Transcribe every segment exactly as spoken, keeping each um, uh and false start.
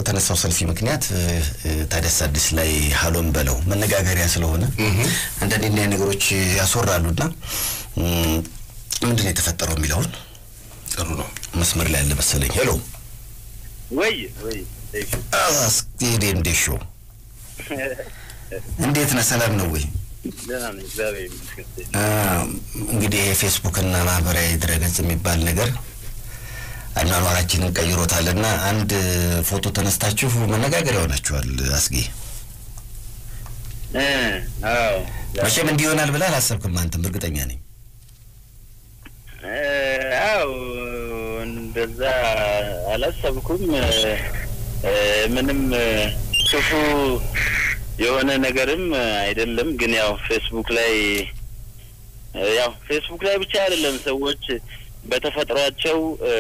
በተነሳው ሰልፊ ምክንያት ታዲያስ አዲስ ላይ ሀሎም በለው መነጋገሪያ ስለሆነ እንደኔ ነገሮች ያስወራሉና ምንድነው የተፈጠረው የሚለው ጥሩ ነው መስመር ላይ ያለ መሰለኝ ሄሎ ወይ ወይ አስኪዴ እንደሾ እንዴት ነው ሰላም ነው ወይ ደህና ነኝ እግዚአብሔር ይመስገን እንግዲህ ፌስቡክ እና ማህበራዊ ድረገጽ የሚባል ነገር አናኗራችንን ቀይሮታልና አንድ ፎቶ ተነስታችሁ መነጋገሪያ ሆናችኋል አስጊ እ አዎ መቼም እንዲሆናል ብላ አላሰብኩም አንተም እርግጠኛ ነኝ እ አዎ እንደዛ አላሰብኩም ምንም ክፉ የሆነ ነገርም አይደለም ግን ያው ፌስቡክ ላይ ያው ፌስቡክ ላይ ብቻ አይደለም ሰዎች በተፈጥሯቸው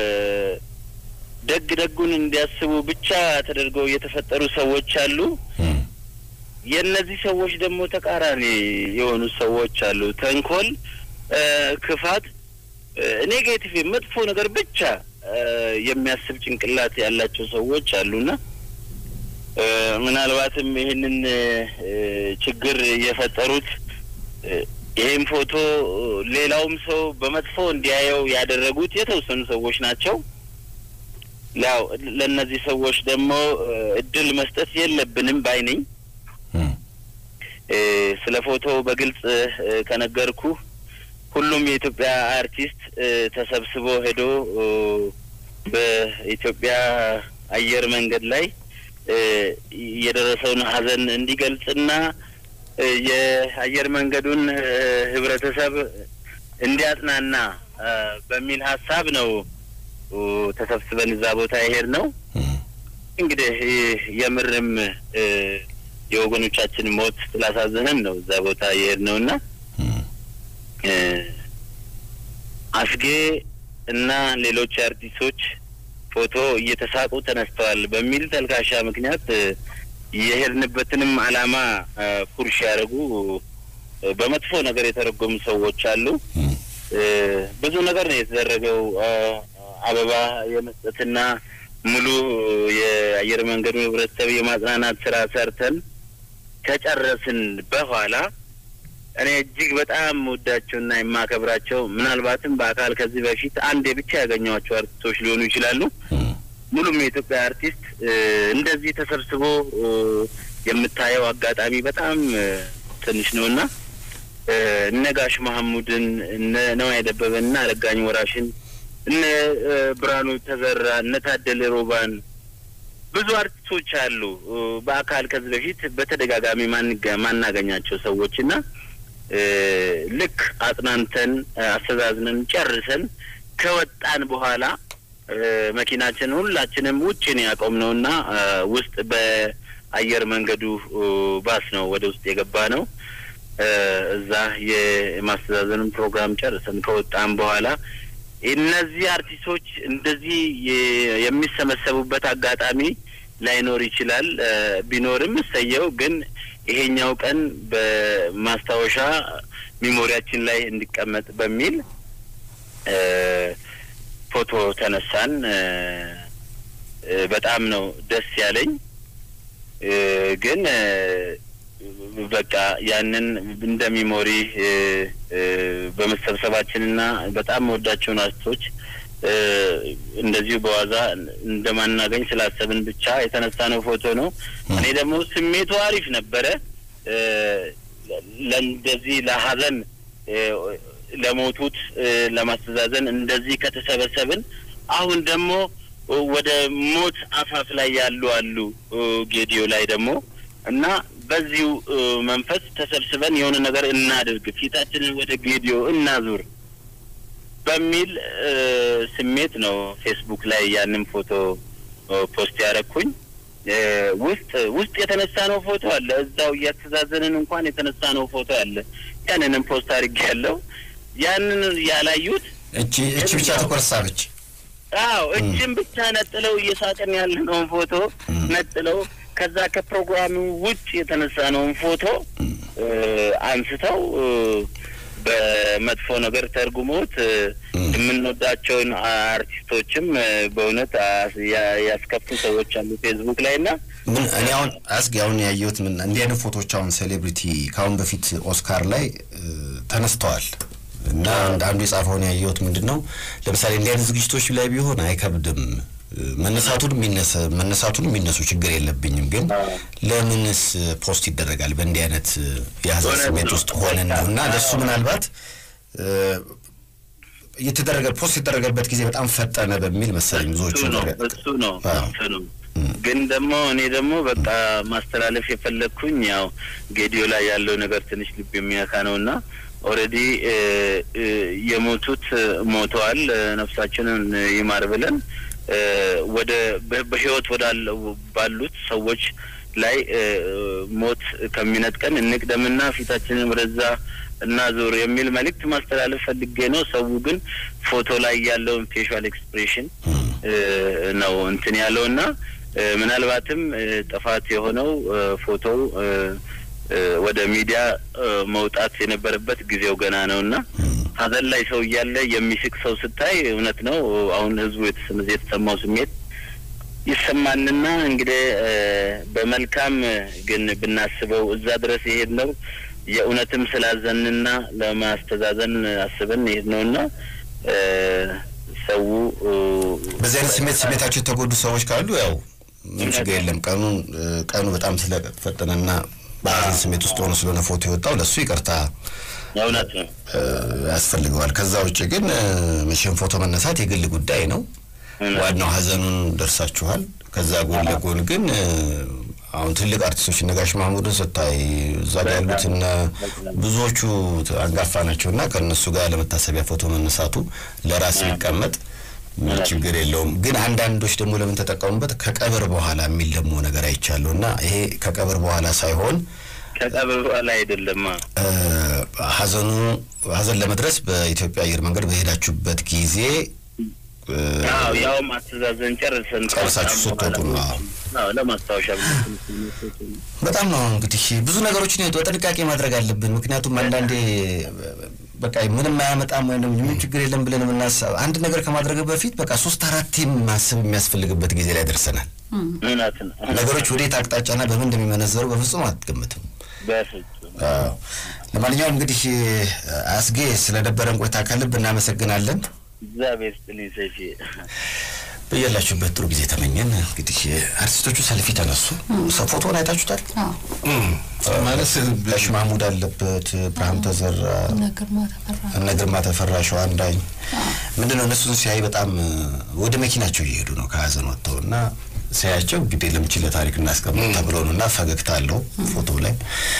ደግ ደጉን እንዲያስቡ ብቻ ተደርገው የተፈጠሩ ሰዎች አሉ የነዚህ ሰዎች ደግሞ ተቃራኒ የሆኑ ሰዎች አሉ ተንኮል ክፋት ኔጌቲቭ መጥፎ ነገር ብቻ የሚያስብ ጭንቅላት ያላቸው ሰዎች አሉና ምናልባትም ይሄንን ችግር የፈጠሩት ይሄን ፎቶ ሌላውም ሰው በመጥፎ እንዲያየው ያደረጉት የተወሰኑ ሰዎች ናቸው ያው ለነዚህ ሰዎች ደግሞ እድል መስጠት የለብንም ባይነኝ ስለ ፎቶ በግልጽ ከነገርኩ ሁሉም የኢትዮጵያ አርቲስት ተሰብስቦ ሄዶ በኢትዮጵያ አየር መንገድ ላይ የደረሰውን ሀዘን እንዲገልጽና የአየር መንገዱን ህብረተሰብ እንዲያጽናና በሚል ሐሳብ ነው ተሰብስበን እዛ ቦታ ይሄድ ነው እንግዲህ የምርም የወገኖቻችን ሞት ስላሳዘነን ነው እዛ ቦታ ይሄድ ነውና አስጌ እና ሌሎች አርቲስቶች ፎቶ እየተሳቁ ተነስተዋል በሚል ተልካሻ ምክንያት የሄድንበትንም አላማ ፉርሽ ያረጉ በመጥፎ ነገር የተረጎሙ ሰዎች አሉ ብዙ ነገር ነው የተደረገው አበባ የመስጠትና ሙሉ የአየር መንገዱ ህብረተሰብ የማጽናናት ስራ ሰርተን ከጨረስን በኋላ እኔ እጅግ በጣም ወዳቸውና የማከብራቸው ምናልባትም በአካል ከዚህ በፊት አንዴ ብቻ ያገኘዋቸው አርቲስቶች ሊሆኑ ይችላሉ ሙሉም የኢትዮጵያ አርቲስት እንደዚህ ተሰብስቦ የምታየው አጋጣሚ በጣም ትንሽ ነውና ነጋሽ መሐሙድን ነው ያደበበና አረጋኝ ወራሽን እነ ብራኑ ተዘራ እነ ታደለ ሮባን ብዙ አርቲስቶች አሉ በአካል ከዚህ በፊት በተደጋጋሚ ማናገኛቸው ሰዎችና ልክ አጥናንተን አስተዛዝነን ጨርሰን ከወጣን በኋላ መኪናችን ሁላችንም ውጪ ነው ያቆምነውና ውስጥ በአየር መንገዱ ባስ ነው ወደ ውስጥ የገባ ነው እዛ የማስተዛዘን ፕሮግራም ጨርሰን ከወጣን በኋላ እነዚህ አርቲስቶች እንደዚህ የሚሰመሰቡበት አጋጣሚ ላይኖር ይችላል ቢኖርም ሰየው ግን ይሄኛው ቀን በማስታወሻ ሚሞሪያችን ላይ እንዲቀመጥ በሚል ፎቶ ተነሳን በጣም ነው ደስ ያለኝ ግን በቃ ያንን እንደ ሚሞሪ በመሰብሰባችንና በጣም ወዳቸው ናስቶች እንደዚህ በዋዛ እንደማናገኝ ስላሰብን ብቻ የተነሳነው ፎቶ ነው እኔ ደግሞ ስሜቱ አሪፍ ነበረ ለእንደዚህ ለሐዘን ለሞቱት ለማስተዛዘን እንደዚህ ከተሰበሰብን አሁን ደግሞ ወደ ሞት አፋፍ ላይ ያሉ አሉ ጌዲዮ ላይ ደግሞ እና በዚሁ መንፈስ ተሰብስበን የሆነ ነገር እናድርግ ፊታችንን ወደ ጌዲዮ እናዙር በሚል ስሜት ነው ፌስቡክ ላይ ያንን ፎቶ ፖስት ያረኩኝ ውስጥ ውስጥ የተነሳነው ፎቶ አለ እዛው ያተዛዘነን እንኳን የተነሳነው ፎቶ አለ ያንንም ፖስት አድርጌያለሁ ያንን ያላዩት እቺ እቺ ብቻ ተቆርሳለች አዎ እቺን ብቻ ነጥለው እየሳቀን ያለነው ፎቶ ነጥለው ከዛ ከፕሮግራሙ ውጭ የተነሳነው ፎቶ አንስተው በመጥፎ ነገር ተርጉሞት የምንወዳቸውን አርቲስቶችም በእውነት ያስከፉ ሰዎች አሉ ፌስቡክ ላይና ምን እኔ አሁን አስጊ አሁን ያየሁት ምን እንዲህ አይነት ፎቶዎች አሁን ሴሌብሪቲ ካሁን በፊት ኦስካር ላይ ተነስተዋል እና አንዱ የጻፈውን ያየሁት ምንድነው ለምሳሌ እንዲህ አይነት ዝግጅቶች ላይ ቢሆን አይከብድም መነሳቱን የሚነሳ መነሳቱን የሚነሱ ችግር የለብኝም ግን ለምንስ ፖስት ይደረጋል በእንዲህ አይነት ያዘ ስሜት ውስጥ ሆነን ነውና ለሱ ምናልባት የተደረገ ፖስት የተደረገበት ጊዜ በጣም ፈጠነ በሚል መሰለኝ ብዙዎች ነው እሱ ነው እሱ ነው ግን ደግሞ እኔ ደግሞ በቃ ማስተላለፍ የፈለኩኝ ያው ጌዲዮ ላይ ያለው ነገር ትንሽ ልብ የሚያካ ነውና ኦሬዲ የሞቱት ሞተዋል ነፍሳችንን ይማር ብለን ወደ በህይወት ወዳለው ባሉት ሰዎች ላይ ሞት ከሚነጥቀን እንቅደምና ፊታችንን ወደዛ እና ዞር የሚል መልእክት ማስተላለፍ ፈልጌ ነው ሰው ግን ፎቶ ላይ ያለው ፌሻል ኤክስፕሬሽን ነው እንትን ያለውና ምናልባትም ጥፋት የሆነው ፎቶ ወደ ሚዲያ መውጣት የነበረበት ጊዜው ገና ነውና ሀዘን ላይ ሰው ያለ የሚስቅ ሰው ስታይ እውነት ነው አሁን ህዝቡ የተሰማው ስሜት ይሰማንና እንግዲህ በመልካም ግን ብናስበው እዛ ድረስ ይሄድ ነው የእውነትም ስላዘንና ለማስተዛዘን አስበን ይሄድ ነውና ሰው በዚህ ስሜት ስሜታቸው ተጎዱ ሰዎች ካሉ ያው ምን ችግር የለም ቀኑ ቀኑ በጣም ስለፈጠነና ባዚ ስሜት ውስጥ ሆኖ ስለሆነ ፎቶ ይወጣው ለሱ ይቅርታ ያውናት ያስፈልገዋል ከዛ ውጪ ግን መቼም ፎቶ መነሳት የግል ጉዳይ ነው ዋናው ሀዘኑን ደርሳችኋል ከዛ ጎን ለጎን ግን አሁን ትልቅ አርቲስቶች ነጋሽ ማህሙድን ሰታይ እዛ ያሉትና ብዙዎቹ አንጋፋ ናቸውና ከነሱ ጋር ለመታሰቢያ ፎቶ መነሳቱ ለራስ ሊቀመጥ ችግር የለውም ግን አንዳንዶች ደግሞ ለምን ተጠቀሙበት ከቀብር በኋላ የሚለሙ ነገር አይቻለውና ይሄ ከቀብር በኋላ ሳይሆን ከቀብር በኋላ አይደለም ሀዘኑ ሀዘን ለመድረስ በኢትዮጵያ አየር መንገድ በሄዳችሁበት ጊዜ ያው ያው ማስተዛዘን ጨርሰን ጨርሳችሁ ስትወጡ ነው አዎ ለማስታወሻ በጣም ነው እንግዲህ ብዙ ነገሮችን ጥንቃቄ ማድረግ አለብን ምክንያቱም አንዳንዴ በቃ ምንም ማያመጣም ወይ ነው ምንም ችግር የለም ብለን እናስብ አንድ ነገር ከማድረግ በፊት በቃ ሶስት አራት ቲም ማሰብ የሚያስፈልግበት ጊዜ ላይ ደርሰናል ምናትን ነገሮች ወዴት አቅጣጫና በምን እንደሚመነዘሩ በፍጹም አትገምትም በፍጹም አዎ ለማንኛውም እንግዲህ አስጌ ስለነበረን ቆይታ ከልብ እናመሰግናለን እግዚአብሔር ይስጥልኝ ሰፊ በየላችሁበት ጥሩ ጊዜ ተመኘን እንግዲህ አርቲስቶቹ ሰልፊ ተነሱ ፎቶውን አይታችሁታል አዎ ማለት ለሽ ማህሙድ አለበት ብርሃኑ ተዘራ ነገርማ ተፈራ ሸዋንዳኝ ምንድነው እነሱን ሲያይ በጣም ወደ መኪናቸው እየሄዱ ነው ከሀዘን ወጥተውና ሲያያቸው እንግዲህ ለምችለ ታሪክ እናስቀምጥ ተብሎ ነውና ፈገግታ አለው ፎቶ ላይ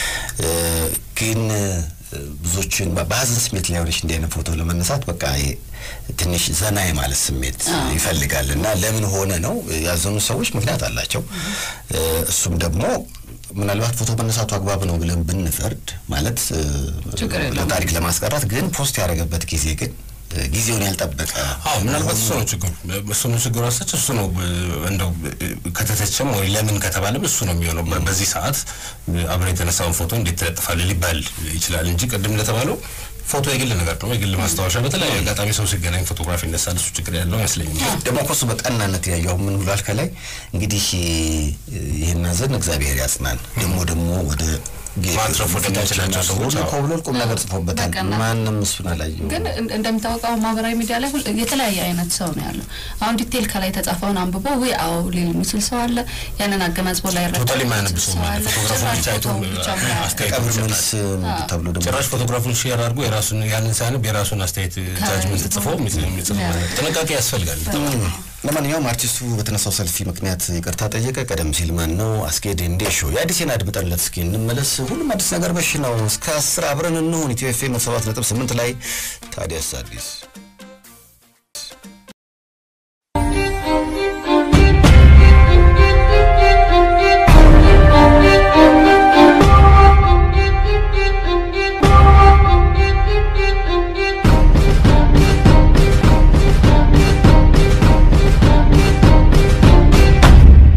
ግን ብዙዎችን በሀዘን ስሜት ላይ ሆነሽ እንደ አይነት ፎቶ ለመነሳት በቃ ትንሽ ዘናይ ማለት ስሜት ይፈልጋልና ለምን ሆነ ነው ያዘኑ ሰዎች ምክንያት አላቸው እሱም ደግሞ ምናልባት ፎቶ መነሳቱ አግባብ ነው ብለን ብንፈርድ ማለት ለታሪክ ለማስቀራት ግን ፖስት ያደረገበት ጊዜ ግን ጊዜውን ያልጠበቀ አዎ ምናልባት እሱ ነው ችግሩ እሱ ነው ችግሩ አሰች እሱ ነው እንደው ከተተቸም ወይ ለምን ከተባለም እሱ ነው የሚሆነው በዚህ ሰዓት አብረ የተነሳውን ፎቶ እንዴት ተለጥፋል ሊባል ይችላል እንጂ ቀደም ለተባለው ፎቶ የግል ነገር ነው የግል ማስታወሻ በተለይ አጋጣሚ ሰው ሲገናኝ ፎቶግራፊ እንደሳል እሱ ችግር ያለው አይመስለኝም ደግሞ ኮሱ በቀናነት ያያው ምን ብሏል ከላይ እንግዲህ ይሄን ሀዘን እግዚአብሔር ያጽናን ደግሞ ደግሞ ወደ ማትረፍ ወደ ተጨናጨው ሰዎች ኮብሎል ቁም ነገር ጽፎበታል ማንንም እሱን አላየው ግን እንደምታውቀው ማህበራዊ ሚዲያ ላይ ሁሉ የተለያየ አይነት ሰው ነው ያለው አሁን ዲቴል ከላይ ተጻፈውን አንብቦ ወይ አው ሊል ምስል ሰው አለ ያንን አገናዝቦ ላይ ረታ ቶታሊ ማይነብ ሰው ማለት ፎቶግራፉን ቻይቶ አስተያየት መልስ ተብሎ ደግሞ ጭራሽ ፎቶግራፉን ሼር አድርጎ የራሱን ያንን ሳይነብ የራሱን አስተያየት ጃጅመንት ጽፎ የሚጽፍ ጥንቃቄ ያስፈልጋል ለማንኛውም አርቲስቱ በተነሳው ሰልፊ ምክንያት ይቅርታ ጠየቀ ቀደም ሲል ማን ነው አስጌድ እንዴሾ የአዲስን አድምጠንለት እስኪ እንመለስ ሁሉም አዲስ ነገር በሽ ነው እስከ አስር አብረን እንሁን ኢትዮኤፍኤም ሰባት ነጥብ ስምንት ላይ ታዲያስ አዲስ